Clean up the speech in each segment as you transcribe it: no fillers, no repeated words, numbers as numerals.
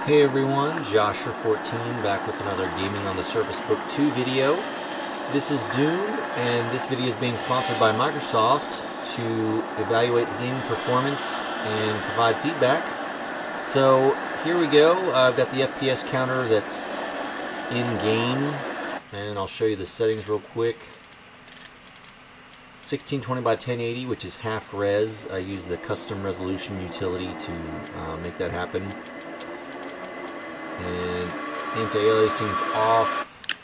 Hey everyone, Joshua14 back with another Gaming on the Surface Book 2 video. This is Doom, and this video is being sponsored by Microsoft to evaluate the gaming performance and provide feedback. So here we go. I've got the FPS counter that's in-game, and I'll show you the settings real quick. 1620 by 1080, which is half res. I use the custom resolution utility to make that happen. And anti-aliasing's off,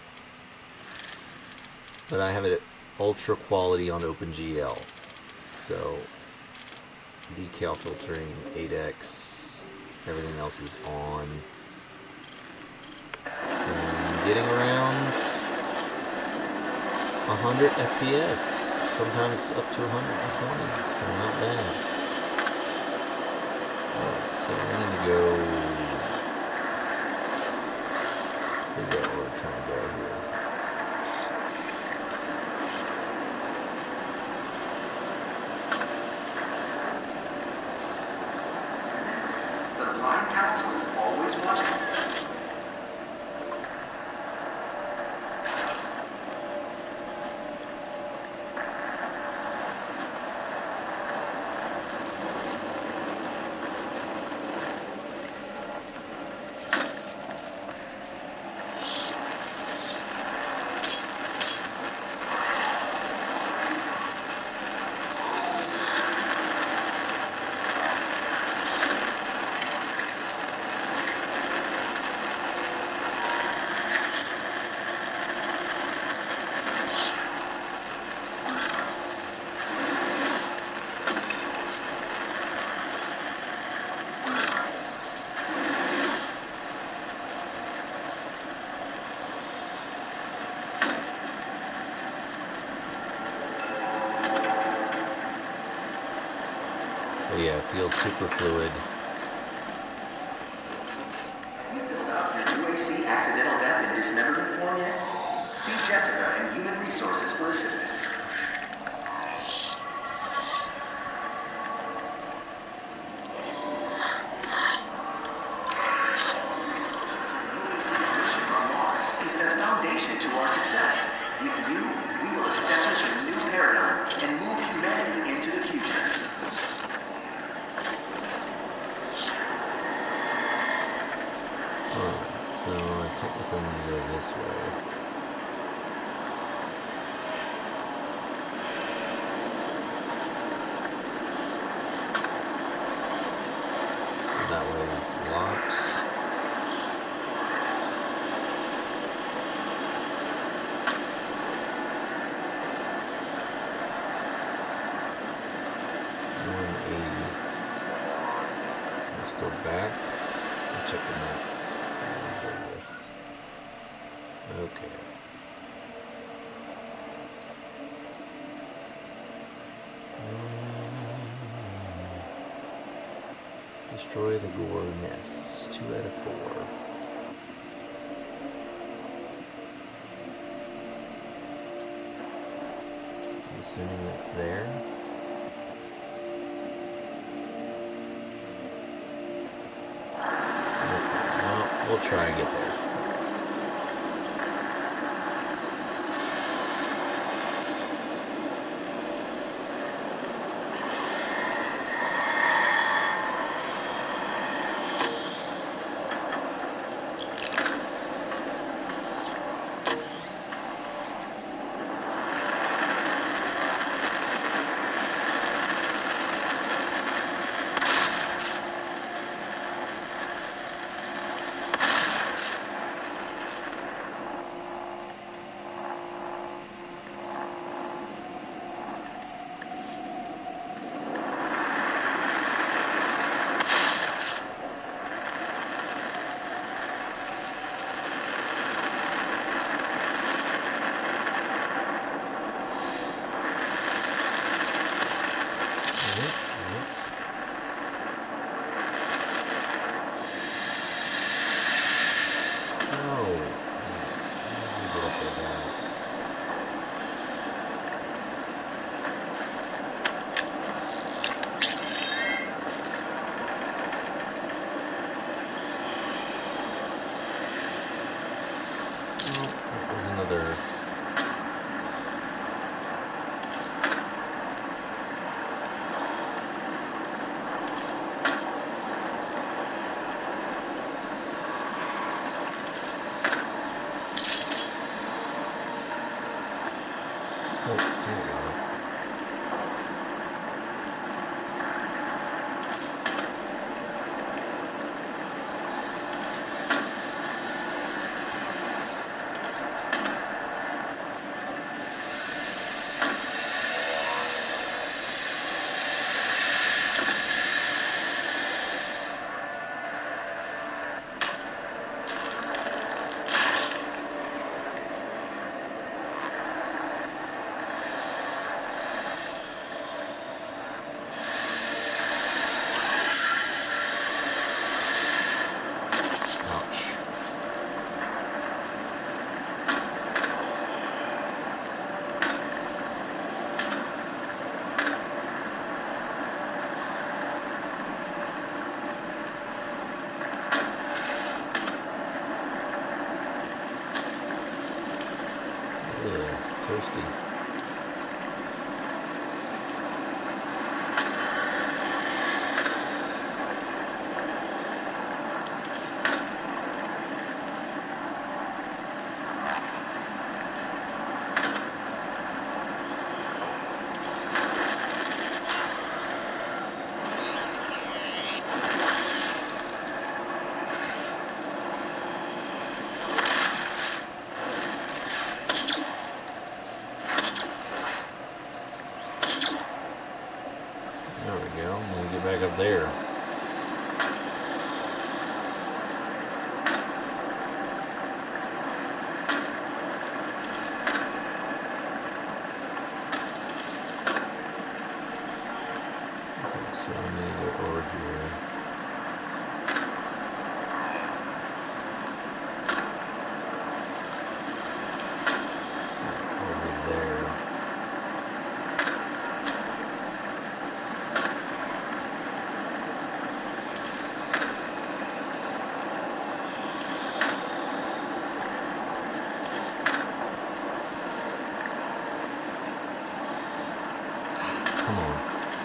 but I have it at ultra quality on OpenGL. So decal filtering, 8x, everything else is on. And getting around 100 FPS, sometimes up to 120, so not bad. Alright, so we need to go. Figure out where we're trying to go here. The blind counsel is always watching. Oh yeah, it feels super fluid. Have you filled out your UAC accidental death and dismemberment form yet? See Jessica in Human Resources for assistance. UAC's mission on Mars is the foundation to our success. With you, we will establish a new paradigm and move humanity into the future. So I technically need to go this way. That way is locked. Let's go back and check the map. Okay. Destroy the Gore nests. 2 out of 4. I'm assuming that's there. Okay. Well, we'll try and get there. There we go. I'm gonna get back up there. Okay, so I need to go over here. Over there. Come on.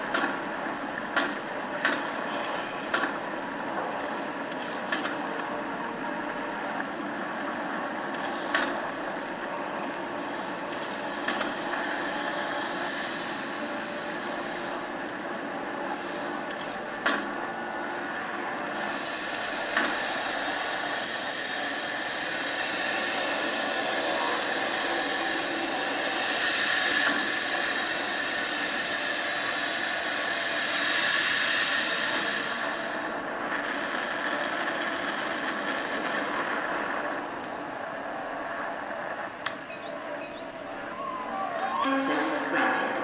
Access granted.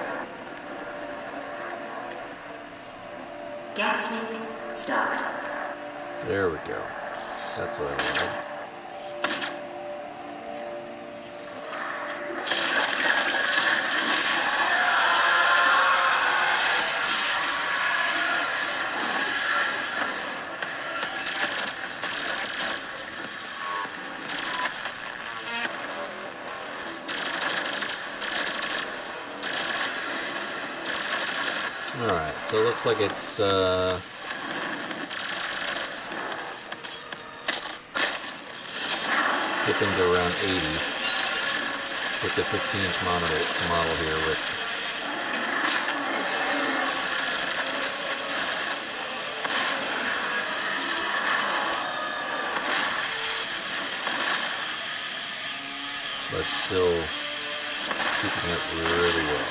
Gas leak stopped. There we go. That's what I wanted. Alright, so it looks like it's dipping to around 80 with the 15-inch model here with but still keeping it really well.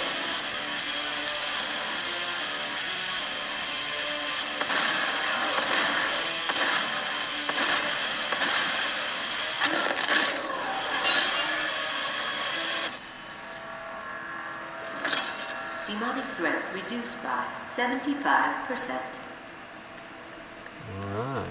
Demonic threat reduced by 75%. Alright.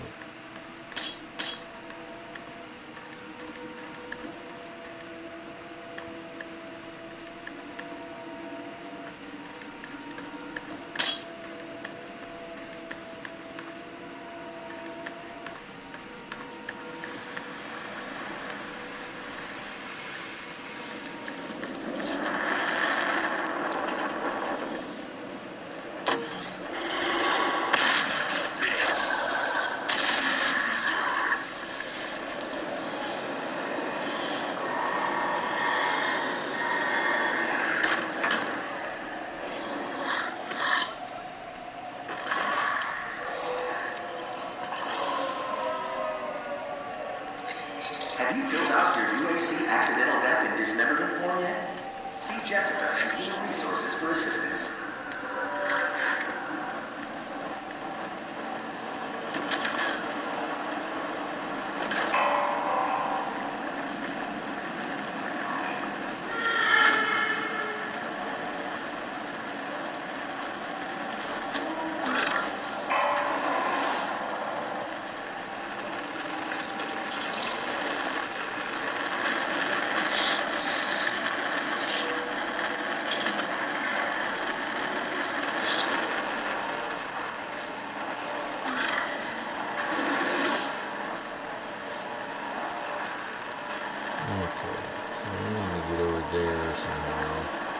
Have you filled out your UAC accidental death and dismemberment form yet? See Jessica and Human Resources for assistance. Okay, so I need to get over there somehow.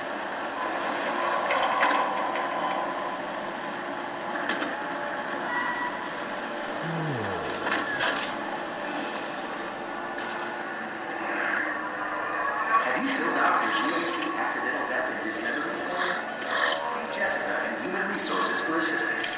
Have you filled out your UAC accidental death and dismemberment form? See Jessica and Human Resources for assistance.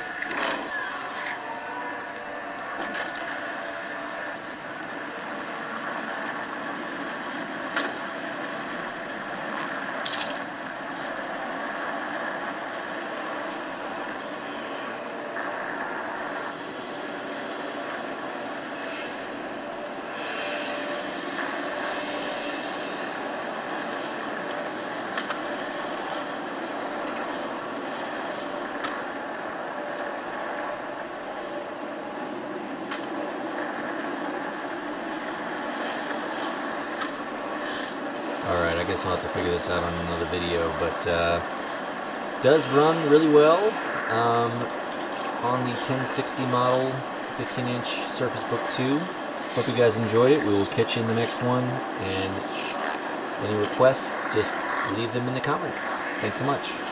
guess I'll have to figure this out on another video, but does run really well on the 1060 model 15-inch Surface Book 2. Hope you guys enjoyed it. We will catch you in the next one, and any requests, just leave them in the comments. Thanks so much.